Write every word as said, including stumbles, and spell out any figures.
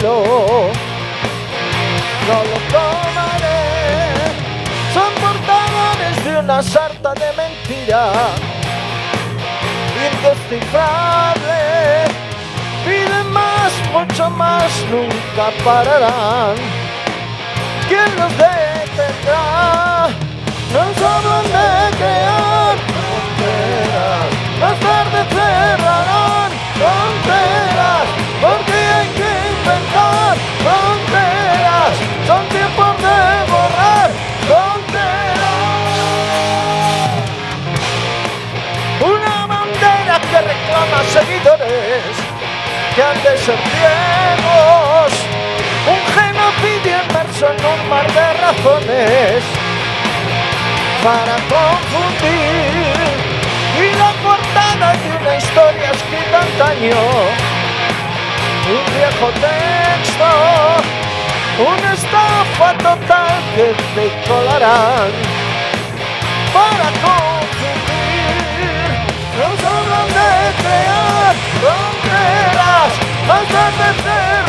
cielo, no lo tomaré. Son portadores de una sarta de mentira indescifrable. Piden más, mucho más, nunca pararán. ¿Quién los detendrá? Nos hablan de crear fronteras, más tarde cerrarán fronteras, porque hay que inventar fronteras. Son tiempos de borrar fronteras. Una bandera que reclama seguidores que han de ser ciegos. Un genocidio inmerso en un mar de razones para confundir, y la portada de una historia escrita antaño, un viejo texto, una estafa total que te colarán para confundir. Nos hablan de crear fronteras, más de